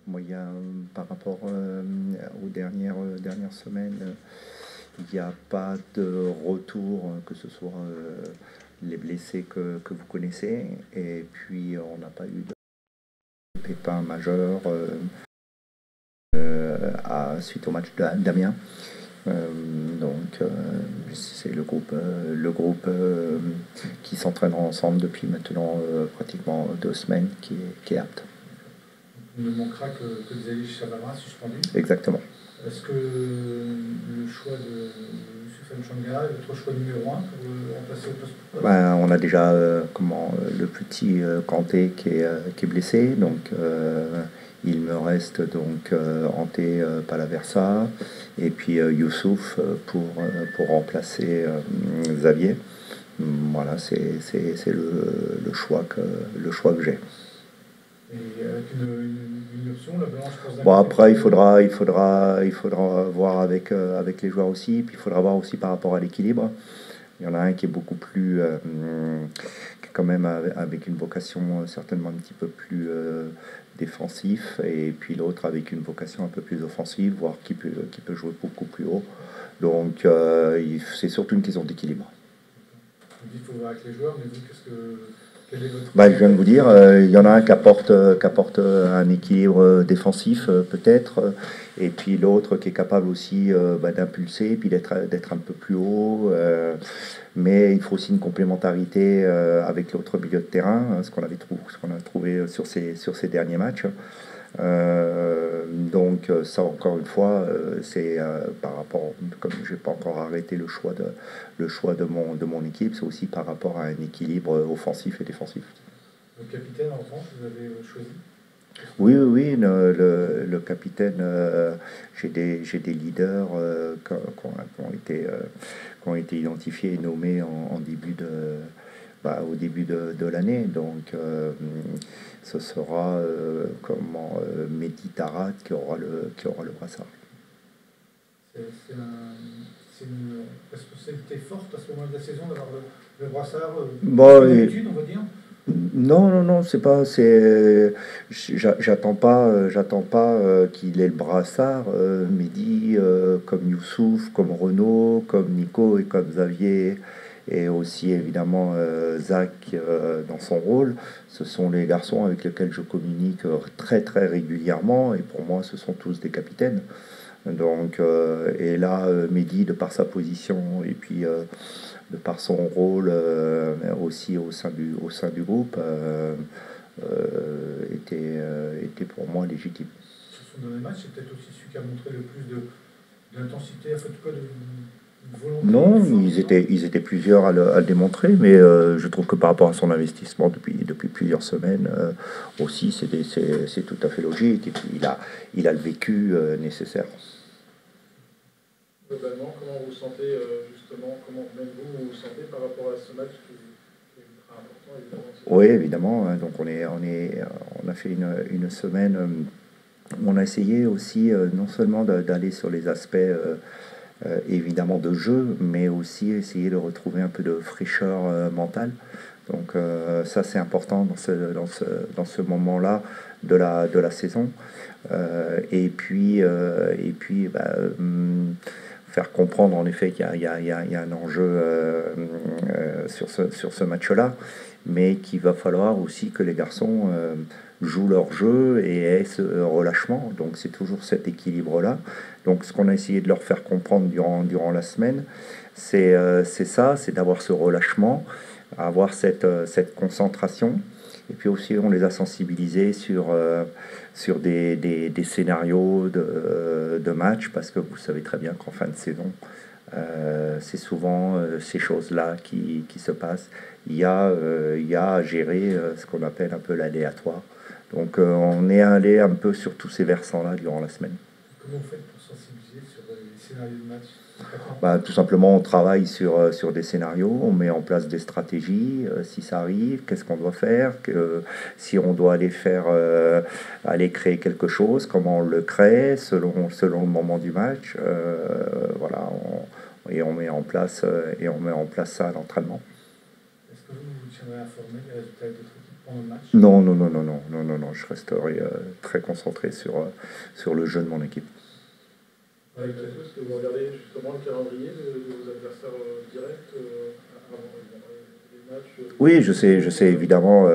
moyen par rapport aux dernières semaines. Il n'y a pas de retour, que ce soit les blessés que vous connaissez, et puis on n'a pas eu de pépin majeur suite au match d'Amiens. Donc c'est le groupe qui s'entraînera ensemble depuis maintenant pratiquement 2 semaines qui est apte. Il ne manquera que Xavier Chavanra suspendu. Exactement. Est-ce que le choix de Soufiane Changa est votre choix numéro 1 pour remplacer au poste? On a déjà le petit Kanté qui est blessé, donc il me reste donc Ante Palaversa et puis Youssouf pour remplacer Xavier. Voilà, c'est le choix que j'ai. Et avec une option, la balance pense Bon, après, il faudra voir avec les joueurs aussi, puis il faudra voir aussi par rapport à l'équilibre. Il y en a un qui est beaucoup plus, qui est quand même avec une vocation certainement un petit peu plus défensif, et puis l'autre avec une vocation un peu plus offensive, voire qui peut jouer beaucoup plus haut. Donc c'est surtout une question d'équilibre. Il faut voir avec les joueurs, mais vous, quel est votre... Je viens de vous dire, il y en a un qui apporte un équilibre défensif peut-être, et puis l'autre qui est capable aussi d'impulser, puis d'être un peu plus haut. Mais il faut aussi une complémentarité avec l'autre milieu de terrain, ce qu'on a trouvé sur ces derniers matchs. Donc ça, encore une fois, c'est par rapport, comme je n'ai pas encore arrêté le choix de mon équipe, c'est aussi par rapport à un équilibre offensif et défensif. Le capitaine, en revanche, vous avez choisi? Oui, le capitaine, j'ai des leaders qui ont été identifiés et nommés au début de l'année. Donc ce sera Mehdi Tarat qui aura le brassard. C'est une responsabilité forte à ce moment de la saison d'avoir le brassard D'habitude, on va dire. Non, c'est pas, j'attends pas qu'il ait le brassard, Mehdi, comme Youssouf, comme Renaud, comme Nico et comme Xavier, et aussi évidemment Zach dans son rôle. Ce sont les garçons avec lesquels je communique très très régulièrement, et pour moi ce sont tous des capitaines. Donc, et là, Mehdi, de par sa position et puis de par son rôle aussi au sein du groupe, était pour moi légitime. Sur son dernier match, c'est peut-être aussi celui qui a montré le plus d'intensité, en fait, quoi, de volonté. Non, ils étaient plusieurs à le démontrer, mais je trouve que par rapport à son investissement depuis plusieurs semaines aussi, c'est tout à fait logique, et puis il a le vécu nécessaire. Globalement, comment vous sentez justement, comment même vous sentez par rapport à ce match qui est ultra important, évidemment? Oui, évidemment. Donc on a fait une semaine où on a essayé aussi non seulement d'aller sur les aspects évidemment de jeu, mais aussi essayer de retrouver un peu de fraîcheur mentale. Donc ça, c'est important dans ce moment-là de la saison. Et puis faire comprendre en effet qu'il y a un enjeu sur ce match-là, mais qu'il va falloir aussi que les garçons jouent leur jeu et aient ce relâchement. Donc c'est toujours cet équilibre-là. Donc ce qu'on a essayé de leur faire comprendre durant la semaine, c'est ça, c'est d'avoir ce relâchement, avoir cette concentration. Et puis aussi, on les a sensibilisés sur des scénarios de match, parce que vous savez très bien qu'en fin de saison, c'est souvent ces choses-là qui se passent. Il y a à gérer ce qu'on appelle un peu l'aléatoire. Donc on est allé un peu sur tous ces versants-là durant la semaine. Comment vous faites pour sensibiliser sur les scénarios de match? Tout simplement, on travaille sur des scénarios, on met en place des stratégies, si ça arrive, qu'est-ce qu'on doit faire, si on doit aller créer quelque chose, comment on le crée selon le moment du match. Voilà, on met en place ça à l'entraînement. Est-ce que vous tiendrais informé des résultats de votre équipe pendant le match? Non, non, non, non, non, non, non, non, je resterai très concentré sur le jeu de mon équipe. Ouais, est-ce que vous regardez justement le calendrier de vos adversaires directs avant les matchs? Oui, je sais évidemment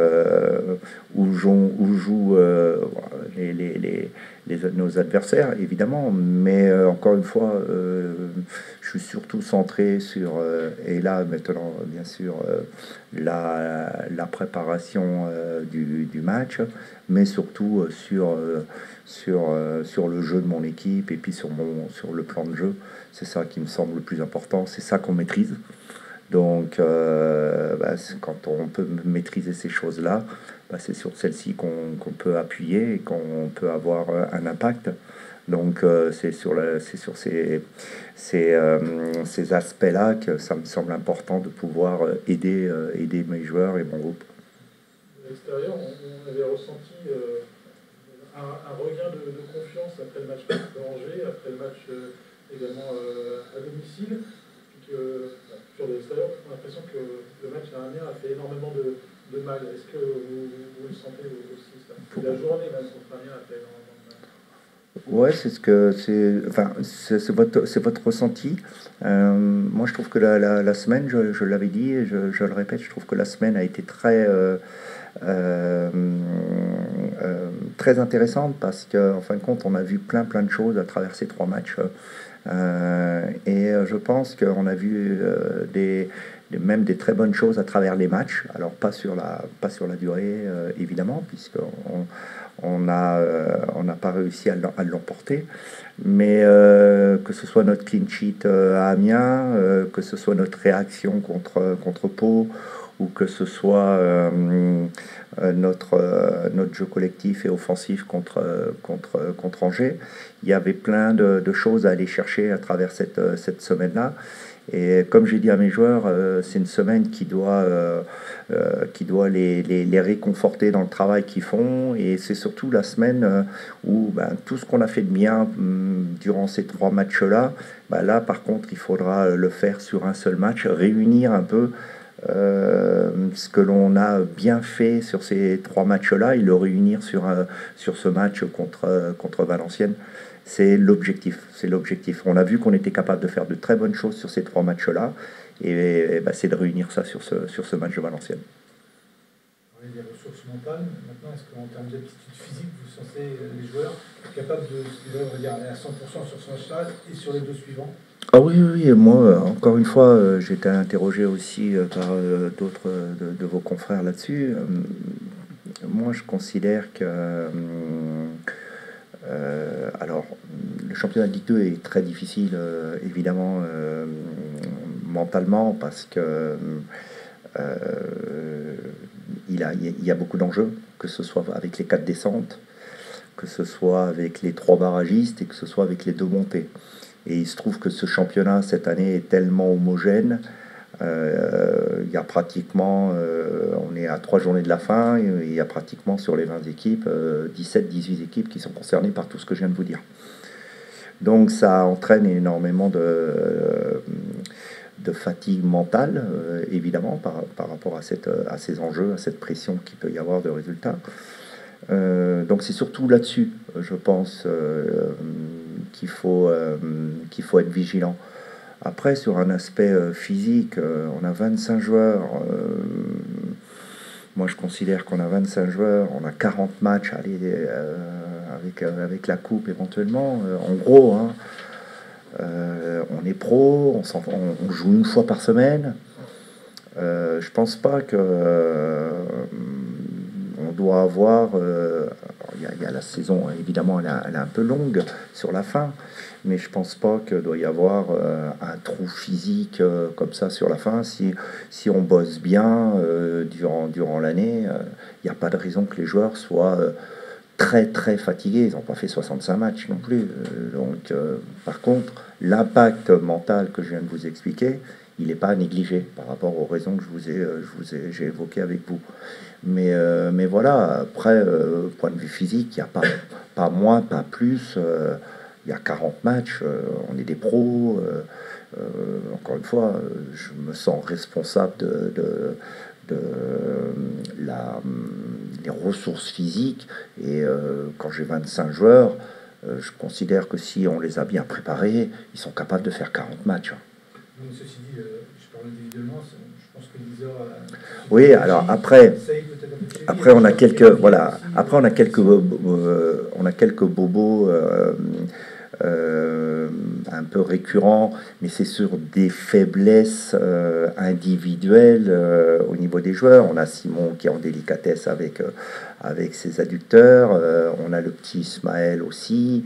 où jouent nos adversaires, évidemment, mais encore une fois, je suis surtout centré sur, et là maintenant, bien sûr, la préparation du match, mais surtout sur le jeu de mon équipe et puis sur le plan de jeu. C'est ça qui me semble le plus important, c'est ça qu'on maîtrise. Donc, quand on peut maîtriser ces choses-là, c'est sur celles-ci qu'on peut appuyer et qu'on peut avoir un impact. Donc, c'est sur ces aspects-là que ça me semble important de pouvoir aider mes joueurs et mon groupe. De l'extérieur, on avait ressenti un regain de confiance après le match contre Angers, après le match également à domicile. Sur l'extérieur, on a l'impression que le match dernier a fait énormément de mal. Est-ce que vous le sentez aussi ça? La journée même contre Amiens a fait énormément de mal. Ouais, c'est votre ressenti. Moi, je trouve que la semaine, je l'avais dit et je le répète, je trouve que la semaine a été très intéressante parce qu'en fin de compte, on a vu plein de choses à travers ces 3 matchs. Et je pense qu'on a vu même des très bonnes choses à travers les matchs. Alors pas sur la durée, évidemment, puisqu'on n'a pas réussi à l'emporter. Mais que ce soit notre clean sheet à Amiens, que ce soit notre réaction contre Pau, ou que ce soit notre jeu collectif et offensif contre Angers. Il y avait plein de choses à aller chercher à travers cette semaine-là. Et comme j'ai dit à mes joueurs, c'est une semaine qui doit les réconforter dans le travail qu'ils font. Et c'est surtout la semaine où tout ce qu'on a fait de bien durant ces 3 matchs-là, là par contre il faudra le faire sur un seul match, réunir un peu ce que l'on a bien fait sur ces 3 matchs-là et le réunir sur ce match contre Valenciennes. C'est l'objectif. On a vu qu'on était capable de faire de très bonnes choses sur ces 3 matchs-là et c'est de réunir ça sur ce match de Valenciennes. Il y a des ressources mentales. Maintenant, est-ce qu'en termes d'aptitude physique, vous sentez les joueurs capables de aller à 100% sur ce match-là et sur les 2 suivants? Ah oui, moi, encore une fois, j'ai été interrogé aussi par d'autres de vos confrères là-dessus. Moi, je considère que... alors, le championnat de Ligue 2 est très difficile, évidemment, mentalement, parce que il y a beaucoup d'enjeux, que ce soit avec les 4 descentes, que ce soit avec les 3 barragistes et que ce soit avec les 2 montées. Et il se trouve que ce championnat cette année est tellement homogène. Il y a pratiquement, on est à 3 journées de la fin, et il y a pratiquement sur les 20 équipes, 17-18 équipes qui sont concernées par tout ce que je viens de vous dire. Donc ça entraîne énormément de fatigue mentale, évidemment, par rapport à ces enjeux, à cette pression qu'il peut y avoir de résultats. Donc c'est surtout là-dessus, je pense, qu'il faut être vigilant. Après, sur un aspect physique, on a 25 joueurs. Moi, je considère qu'on a 25 joueurs. On a 40 matchs avec la coupe éventuellement. En gros, hein, on est pro, on joue une fois par semaine. Je pense pas que on doit avoir... il y a la saison, évidemment, elle est un peu longue sur la fin, mais je pense pas qu'il doit y avoir un trou physique comme ça sur la fin. Si on bosse bien durant l'année, il n'y a pas de raison que les joueurs soient très fatigués. Ils n'ont pas fait 65 matchs non plus. Donc, par contre, l'impact mental que je viens de vous expliquer, il n'est pas à négliger par rapport aux raisons que j'ai évoquées avec vous. Mais voilà, après, point de vue physique, il n'y a pas moins, pas plus. Il y a 40 matchs, on est des pros. Encore une fois, je me sens responsable les ressources physiques. Et quand j'ai 25 joueurs, je considère que si on les a bien préparés, ils sont capables de faire 40 matchs. Donc, ceci dit, je parle individuellement, je pense que Lisa... Oui, alors après on a quelques, voilà, après on a quelques bobos un peu récurrents, mais c'est sur des faiblesses individuelles au niveau des joueurs. On a Simon qui est en délicatesse avec ses adducteurs, on a le petit Ismaël aussi,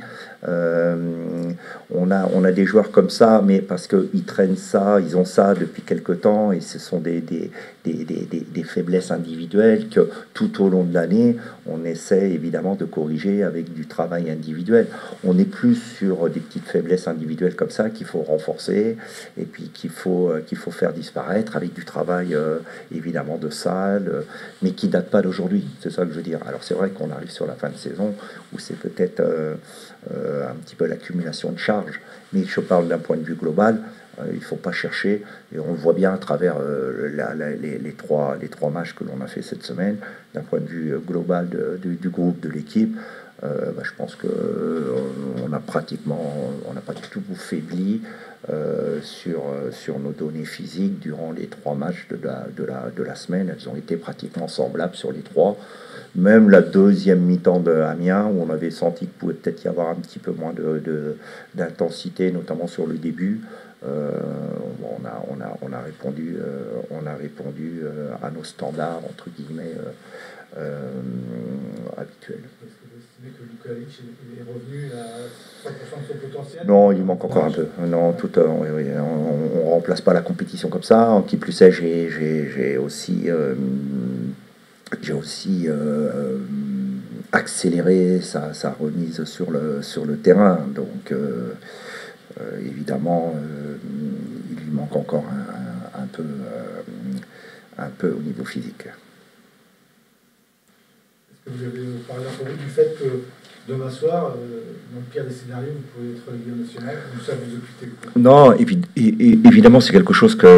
on a des joueurs comme ça, mais parce qu'ils traînent ça, ils ont ça depuis quelque temps, et ce sont des faiblesses individuelles que tout au long de l'année, on essaie évidemment de corriger avec du travail individuel. On est plus sur des petites faiblesses individuelles comme ça qu'il faut renforcer, et puis qu'il faut faire disparaître avec du travail évidemment de salle, mais qui date pas d'aujourd'hui, c'est ça que je veux dire. Alors c'est vrai qu'on arrive sur la fin de saison où c'est peut-être un petit peu l'accumulation de charges, mais je parle d'un point de vue global. Il ne faut pas chercher, et on le voit bien à travers les trois matchs que l'on a fait cette semaine, d'un point de vue global du groupe, de l'équipe. Je pense qu'on n'a pas du tout faibli sur nos données physiques durant les 3 matchs de la semaine. Elles ont été pratiquement semblables sur les 3. Même la deuxième mi-temps de Amiens, où on avait senti qu'il pouvait peut-être y avoir un petit peu moins d'intensité, notamment sur le début. On a répondu à nos standards entre guillemets habituels. Est-ce que vous estimez que Lukalic est revenu à 100% de son potentiel? Non, il manque encore un peu. Non, oui, on remplace pas la compétition comme ça. Qui plus est, j'ai aussi accéléré sa remise sur le terrain. Donc évidemment, il lui manque encore un peu au niveau physique. Est-ce que vous avez parlé un peu du fait que demain soir, dans le pire des scénarios, vous pouvez être Ligue nationale, ou ça vous occupez? Non, évidemment, c'est quelque chose que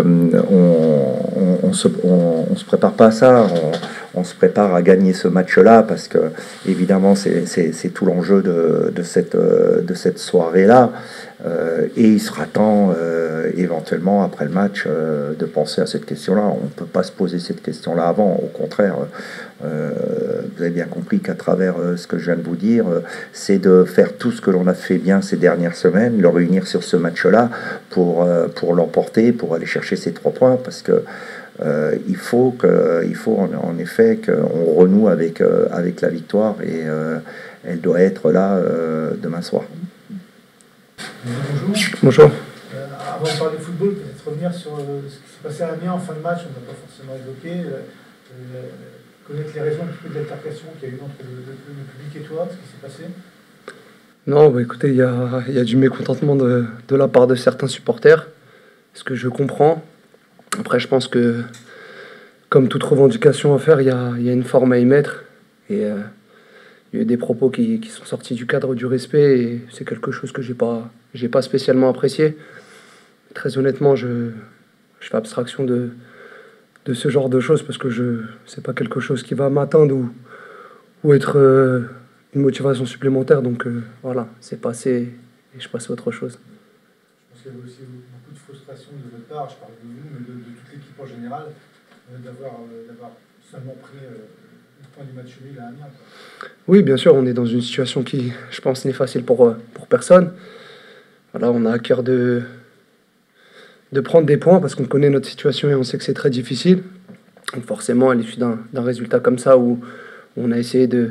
on se prépare pas à ça. On se prépare à gagner ce match-là parce que évidemment c'est tout l'enjeu de cette soirée-là. Et il sera temps éventuellement après le match de penser à cette question-là. On ne peut pas se poser cette question-là avant. Au contraire, vous avez bien compris qu'à travers ce que je viens de vous dire, c'est de faire tout ce que l'on a fait bien ces dernières semaines, le réunir sur ce match-là pour l'emporter, pour aller chercher ces 3 points, parce que il faut en effet qu'on renoue avec la victoire, et elle doit être là demain soir. Bonjour. Bonjour. Avant de parler de football, peut-être revenir sur ce qui s'est passé à Amiens en fin de match. On n'a pas forcément évoqué. Connaître les raisons un petit peu de l'altercation qu'il y a eu entre le public et toi, ce qui s'est passé? Non, écoutez, il y a du mécontentement de la part de certains supporters, ce que je comprends. Après, je pense que, comme toute revendication à faire, il y a une forme à y mettre. Et il y a eu des propos qui sont sortis du cadre du respect, et c'est quelque chose que j'ai pas spécialement apprécié. Très honnêtement, je fais abstraction de ce genre de choses, parce que c'est pas quelque chose qui va m'atteindre ou être une motivation supplémentaire. Donc voilà, c'est passé et je passe à autre chose. Je pense qu'il y avait aussi beaucoup de frustration de votre part, je parle de vous, mais de toute l'équipe en général, d'avoir seulement pris le point du match nul à Amiens. Oui, bien sûr, on est dans une situation qui, je pense, n'est facile pour personne. Voilà, on a à cœur de prendre des points, parce qu'on connaît notre situation et on sait que c'est très difficile. Donc forcément, à l'issue d'un résultat comme ça, où on a essayé de,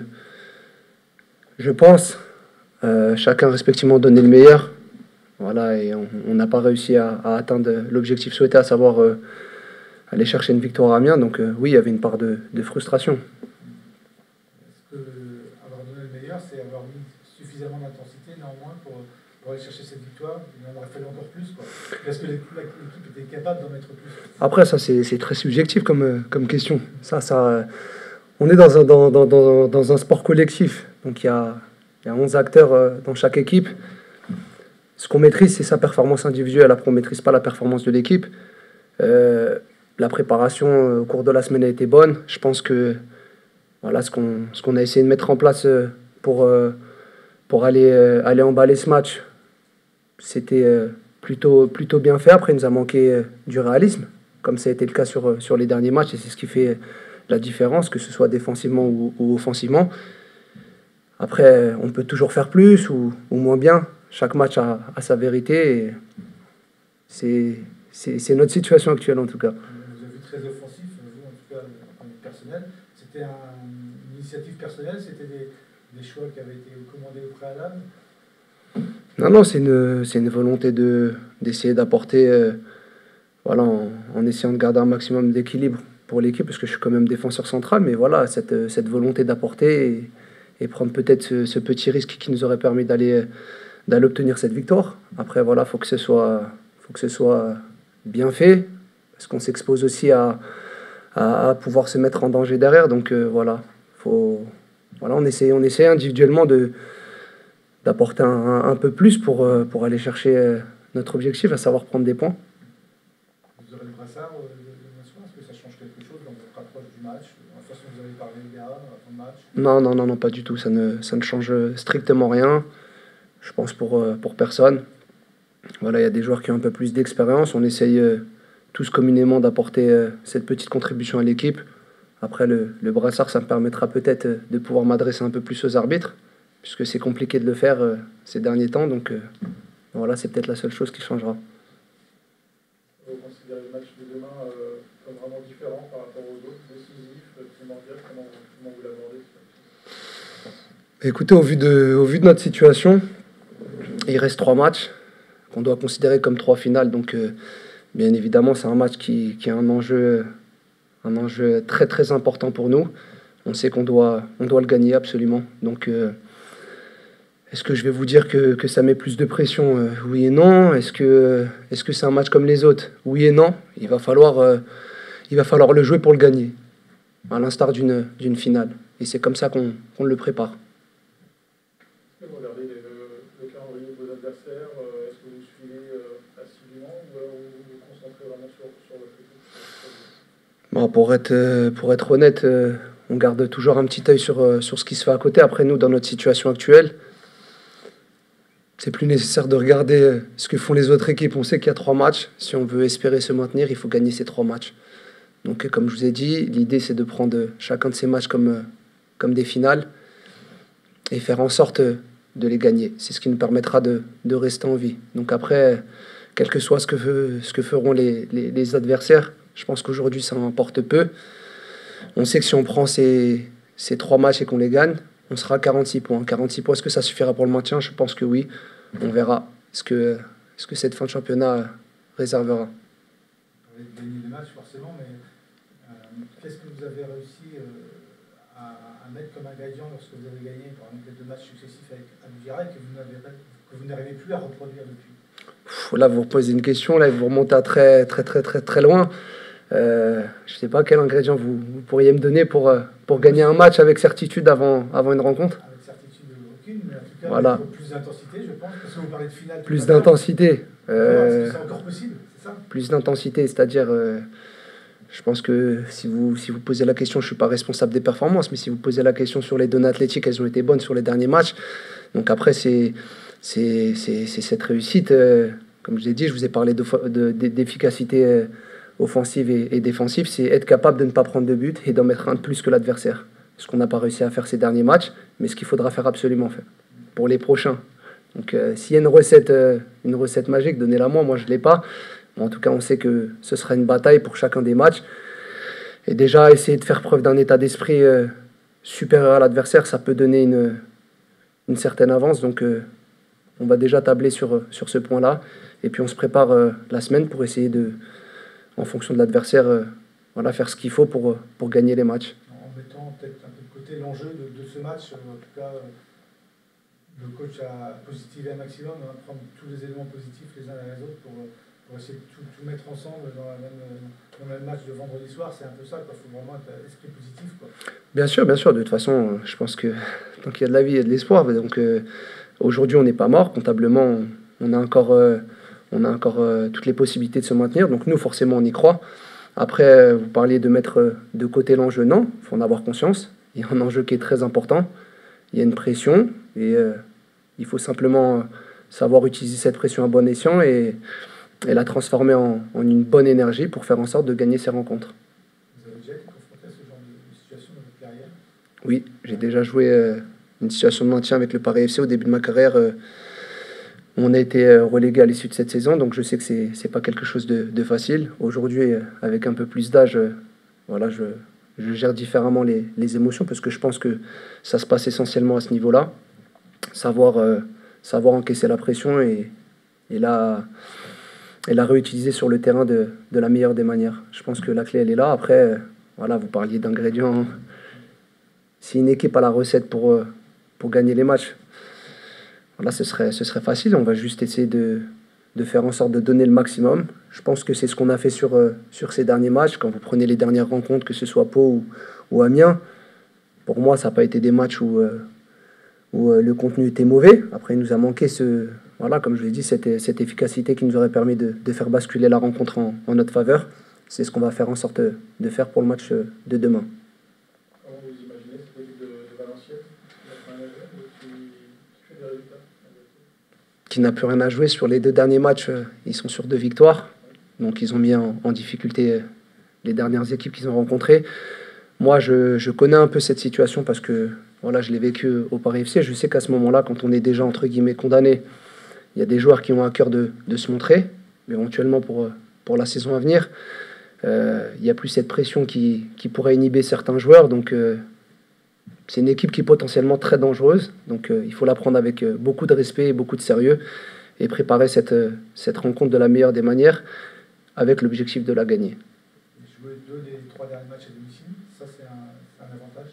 je pense, chacun respectivement donner le meilleur, voilà, et on n'a pas réussi à atteindre l'objectif souhaité, à savoir aller chercher une victoire à Amiens. Donc oui, il y avait une part de frustration. Est-ce que avoir donné le meilleur, c'est avoir mis suffisamment d'intensité néanmoins pour aller chercher cette victoire? Il en aurait fallu encore plus, quoi. Est-ce que l'équipe était capable d'en mettre plus? Après, ça c'est très subjectif comme question. On est dans un sport collectif, donc il y a 11 acteurs dans chaque équipe. Ce qu'on maîtrise, c'est sa performance individuelle. Après, on ne maîtrise pas la performance de l'équipe. La préparation au cours de la semaine a été bonne. Je pense que voilà, ce qu'on a essayé de mettre en place pour aller emballer ce match, c'était plutôt bien fait. Après, il nous a manqué du réalisme, comme ça a été le cas sur les derniers matchs, et c'est ce qui fait la différence, que ce soit défensivement ou offensivement. Après, on peut toujours faire plus ou moins bien. Chaque match a sa vérité, et c'est notre situation actuelle en tout cas. Vous avez vu très offensif, vous en tout cas, personnel. C'était une initiative personnelle, c'était des choix qui avaient été commandés au préalable? Non, c'est une volonté d'essayer d'apporter, voilà, en essayant de garder un maximum d'équilibre pour l'équipe, parce que je suis quand même défenseur central, mais voilà, cette volonté d'apporter et prendre peut-être ce petit risque qui nous aurait permis d'aller obtenir cette victoire. Après, voilà, faut que ce soit bien fait, parce qu'on s'expose aussi à pouvoir se mettre en danger derrière. Donc voilà, on essaie individuellement d'apporter un peu plus pour aller chercher notre objectif, à savoir prendre des points. Vous aurez le brassard demain soir? Est-ce que ça change quelque chose dans votre approche du match, dans la façon dont vous avez parlé le gars avant le match? Non, pas du tout. Ça ne change strictement rien. Je pense pour personne. Voilà, il y a des joueurs qui ont un peu plus d'expérience. On essaye tous communément d'apporter cette petite contribution à l'équipe. Après, le brassard, ça me permettra peut-être de pouvoir m'adresser un peu plus aux arbitres, puisque c'est compliqué de le faire ces derniers temps. Donc voilà, c'est peut-être la seule chose qui changera. Vous considérez le match de demain comme vraiment différent par rapport aux autres, décisif, primordial? Comment vous l'abordez? Écoutez, au vu de notre situation, il reste 3 matchs qu'on doit considérer comme 3 finales. Donc bien évidemment, c'est un match qui a un enjeu très très important pour nous. On sait qu'on doit le gagner absolument. Donc est-ce que je vais vous dire que ça met plus de pression? Oui et non. Est-ce que c'est un match comme les autres? Oui et non. Il va falloir le jouer pour le gagner, à l'instar d'une finale. Et c'est comme ça qu'on le prépare. Est-ce que vous regardez le calendrier de vos adversaires? Est-ce que vous suivez assidûment, ou alors vous vous concentrez vraiment sur votre équipe? Bon, pour être honnête, on garde toujours un petit œil sur ce qui se fait à côté. Après, nous, dans notre situation actuelle, c'est plus nécessaire de regarder ce que font les autres équipes. On sait qu'il y a 3 matchs. Si on veut espérer se maintenir, il faut gagner ces 3 matchs. Donc, comme je vous ai dit, l'idée, c'est de prendre chacun de ces matchs comme des finales et faire en sorte de les gagner. C'est ce qui nous permettra de rester en vie. Donc après, quel que soit ce que feront les adversaires, je pense qu'aujourd'hui, ça importe peu. On sait que si on prend ces 3 matchs et qu'on les gagne, on sera à 46 points. 46 points, est-ce que ça suffira pour le maintien? Je pense que oui. On verra ce que cette fin de championnat réservera. Vous avez gagné les matchs forcément, mais qu'est-ce que vous avez réussi à mettre comme ingrédient lorsque vous avez gagné, par exemple, les 2 matchs successifs avec Abidjan, que vous n'arrivez plus à reproduire depuis? Là, vous reposez une question, là, vous remontez à très loin. Je ne sais pas quel ingrédient vous pourriez me donner pour gagner un match avec certitude avant une rencontre. Avec certitude aucune, mais en tout cas, voilà. Plus d'intensité, je pense, parce que vous parlez de finale. Plus d'intensité. Est-ce que c'est encore possible, c'est ça? Plus d'intensité, c'est-à-dire, je pense que si vous posez la question, je ne suis pas responsable des performances, mais si vous posez la question sur les données athlétiques, elles ont été bonnes sur les derniers matchs. Donc après, c'est cette réussite. Comme je l'ai dit, je vous ai parlé d'efficacité offensive et défensive. C'est être capable de ne pas prendre de but et d'en mettre un de plus que l'adversaire. Ce qu'on n'a pas réussi à faire ces derniers matchs, mais ce qu'il faudra faire absolument pour les prochains. Donc s'il y a une recette magique, donnez-la moi je ne l'ai pas. En tout cas, on sait que ce sera une bataille pour chacun des matchs. Et déjà, essayer de faire preuve d'un état d'esprit supérieur à l'adversaire, ça peut donner une certaine avance. Donc on va déjà tabler sur ce point-là. Et puis on se prépare la semaine pour essayer en fonction de l'adversaire, faire ce qu'il faut pour gagner les matchs. En mettant peut-être un peu de côté l'enjeu de ce match, en tout cas, le coach a positivé un maximum, prendre tous les éléments positifs les uns les autres pour essayer de tout mettre ensemble dans le même match de vendredi soir. C'est un peu ça, il faut vraiment être esprit positif, quoi. Bien sûr, de toute façon, je pense que tant qu'il y a de la vie, il y a de l'espoir. Donc aujourd'hui, on n'est pas mort. Comptablement, on a encore toutes les possibilités de se maintenir. Donc nous, forcément, on y croit. Après, vous parliez de mettre de côté l'enjeu. Non, il faut en avoir conscience. Il y a un enjeu qui est très important. Il y a une pression et il faut simplement savoir utiliser cette pression à bon escient et la transformer en une bonne énergie pour faire en sorte de gagner ces rencontres. Vous avez déjà été confronté à ce genre de situation dans votre carrière? Oui, j'ai déjà joué une situation de maintien avec le Paris FC au début de ma carrière. On a été relégué à l'issue de cette saison, donc je sais que c'est pas quelque chose de facile. Aujourd'hui, avec un peu plus d'âge, voilà, je gère différemment les émotions parce que je pense que ça se passe essentiellement à ce niveau-là. Savoir encaisser la pression et la réutiliser sur le terrain de la meilleure des manières. Je pense que la clé, elle est là. Après, voilà, vous parliez d'ingrédients. Si une équipe a la recette pour gagner les matchs, voilà, ce serait facile. On va juste essayer de faire en sorte de donner le maximum. Je pense que c'est ce qu'on a fait sur ces derniers matchs. Quand vous prenez les dernières rencontres, que ce soit Pau ou Amiens, pour moi, ça n'a pas été des matchs où le contenu était mauvais. Après, il nous a manqué voilà, comme je l'ai dit, cette efficacité qui nous aurait permis de faire basculer la rencontre en notre faveur. C'est ce qu'on va faire en sorte de faire pour le match de demain. Comment vous imaginez cette équipe de Valenciennes qui fait des résultats? Qui n'a plus rien à jouer sur les 2 derniers matchs. Ils sont sur 2 victoires. Donc ils ont mis en difficulté les dernières équipes qu'ils ont rencontrées. Moi, je connais un peu cette situation parce que voilà, je l'ai vécu au Paris FC. Je sais qu'à ce moment-là, quand on est déjà entre guillemets condamné, il y a des joueurs qui ont à cœur de se montrer, éventuellement pour la saison à venir. Il n'y a plus cette pression qui pourrait inhiber certains joueurs. Donc c'est une équipe qui est potentiellement très dangereuse. Donc il faut la prendre avec beaucoup de respect et beaucoup de sérieux et préparer cette rencontre de la meilleure des manières avec l'objectif de la gagner. Jouer 2 des 3 derniers matchs à domicile, ça c'est un avantage?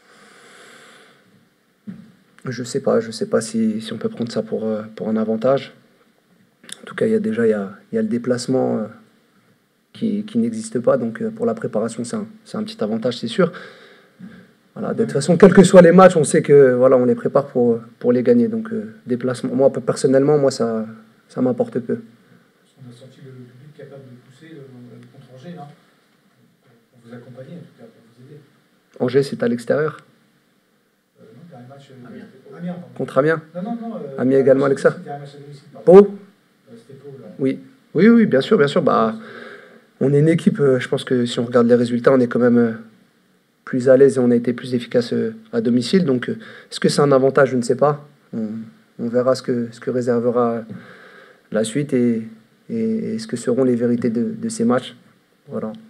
Je sais pas si on peut prendre ça pour un avantage. En tout cas, il y a le déplacement qui n'existe pas. Donc pour la préparation, c'est un petit avantage, c'est sûr. Voilà, de toute façon, quels que soient les matchs, on sait que voilà, on les prépare pour les gagner. Donc déplacement, moi personnellement, ça m'apporte peu. On a senti le public capable de pousser contre Angers, là. Pour vous accompagner, en tout cas, pour vous aider. Angers, c'est à l'extérieur. Non, dernier match Amiens, pardon. Contre Amiens. Non. Amiens également, Alexa. Dernier match à domicile, pardon. Pau. C'était Pau, là. Oui, bien sûr. Bah, on est une équipe, je pense que si on regarde les résultats, on est quand même plus à l'aise et on a été plus efficace à domicile. Donc, est-ce que c'est un avantage? Je ne sais pas. On verra ce que réservera la suite et ce que seront les vérités de ces matchs. Voilà.